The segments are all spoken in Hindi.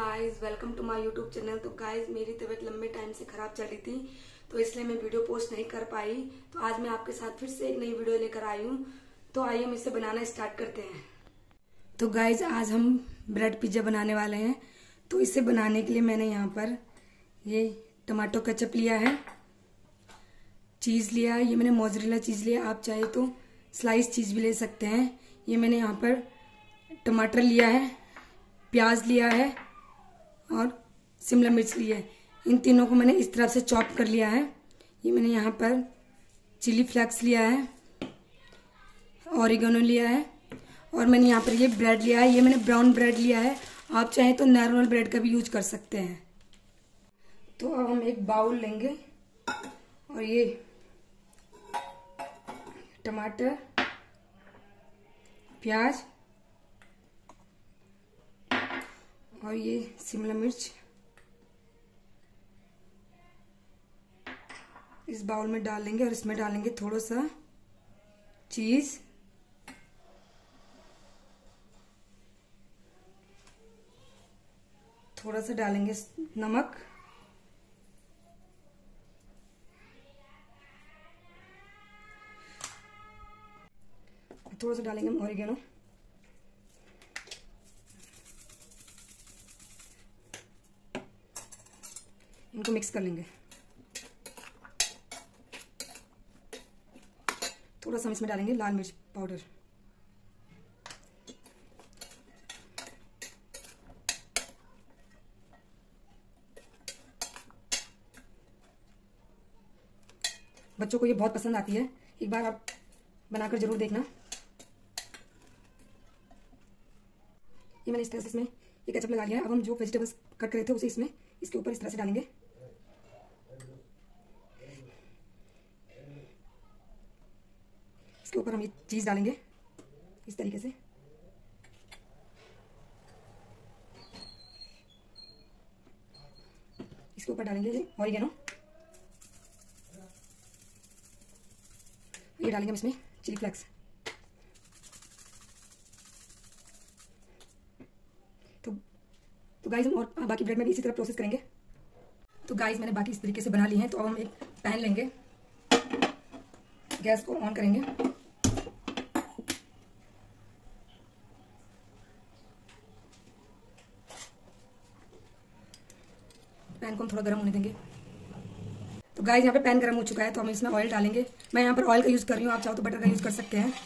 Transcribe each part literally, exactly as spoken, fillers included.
Guys, welcome to my YouTube channel. तो गाइस, मेरी तबीयत लंबे टाइम से खराब चल रही थी, तो इसलिए मैं वीडियो पोस्ट नहीं कर पाई। तो आज मैं आपके साथ फिर से एक नई वीडियो लेकर आई हूँ। तो आइए हम इसे बनाना स्टार्ट करते हैं। तो गाइस, आज हम ब्रेड पिज्जा बनाने वाले हैं। तो इसे बनाने के लिए मैंने यहाँ पर ये टमाटो केचप लिया है, चीज़ लिया है, ये मैंने मोज़रेला चीज़ लिया। आप चाहे तो स्लाइस चीज़ भी ले सकते हैं। ये मैंने यहाँ पर टमाटर लिया है, प्याज लिया है और शिमला मिर्च लिया है। इन तीनों को मैंने इस तरह से चॉप कर लिया है। ये मैंने यहाँ पर चिली फ्लेक्स लिया है, ऑरिगेनो लिया है और मैंने यहाँ पर ये ब्रेड लिया है। ये मैंने ब्राउन ब्रेड लिया है, आप चाहें तो नॉर्मल ब्रेड का भी यूज कर सकते हैं। तो अब हम एक बाउल लेंगे और ये टमाटर, प्याज और ये शिमला मिर्च इस बाउल में डाल लेंगे और इसमें डालेंगे थोड़ा सा चीज, थोड़ा सा डालेंगे नमक, थोड़ा सा डालेंगे ऑरिगेनो, इनको मिक्स कर लेंगे। थोड़ा सा इसमें डालेंगे लाल मिर्च पाउडर, बच्चों को ये बहुत पसंद आती है, एक बार आप बनाकर जरूर देखना। ये मैंने इस तरह से इसमें ये केचप लगा लिया है। अब हम जो वेजिटेबल्स कट करे थे उसे इसमें इसके ऊपर इस तरह से डालेंगे। इसके ऊपर हम ये चीज डालेंगे इस तरीके से। इसके ऊपर डालेंगे ऑरिगेनो, ये डालेंगे हम इसमें चिली फ्लेक्स। तो तो गाइस, हम और बाकी ब्रेड में भी इसी तरह प्रोसेस करेंगे। तो गाइस, मैंने बाकी इस तरीके से बना ली हैं। तो अब हम एक पैन लेंगे, गैस को ऑन करेंगे, पैन को हम थोड़ा गर्म होने देंगे। तो गाइस, यहाँ पे पैन गर्म हो चुका है, तो हम इसमें ऑयल डालेंगे। मैं यहाँ पर ऑयल का यूज कर रही हूँ, आप चाहो तो बटर का यूज कर सकते हैं।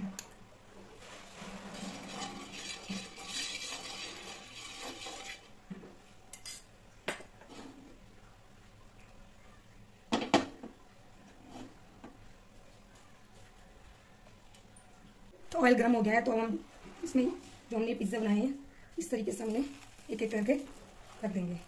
तो ऑयल गर्म हो गया है, तो हम इसमें जो हमने पिज्ज़ा बनाए हैं इस तरीके से हमने एक एक करके रख देंगे।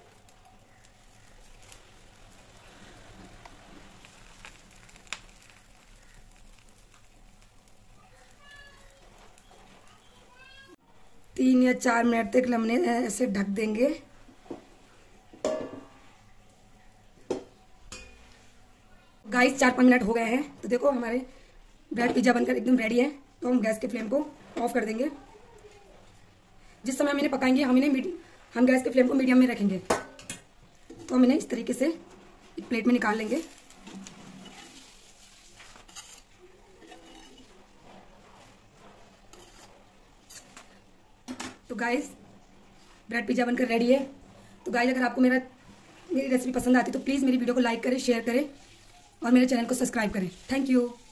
तीन या चार मिनट तक हमने ऐसे ढक देंगे। गाइस, चार पाँच मिनट हो गए हैं, तो देखो हमारे ब्रेड पिज्जा बनकर एकदम रेडी है। तो हम गैस के फ्लेम को ऑफ कर देंगे। जिस समय हम इन्हें पकाएंगे हम इन्हें हम गैस के फ्लेम को मीडियम में रखेंगे। तो हम इन्हें इस तरीके से एक प्लेट में निकाल लेंगे। तो गाइस, ब्रेड पिज्जा बनकर रेडी है। तो गाइस, अगर आपको मेरा मेरी रेसिपी पसंद आती है तो प्लीज़ मेरी वीडियो को लाइक करें, शेयर करें और मेरे चैनल को सब्सक्राइब करें। Thank you.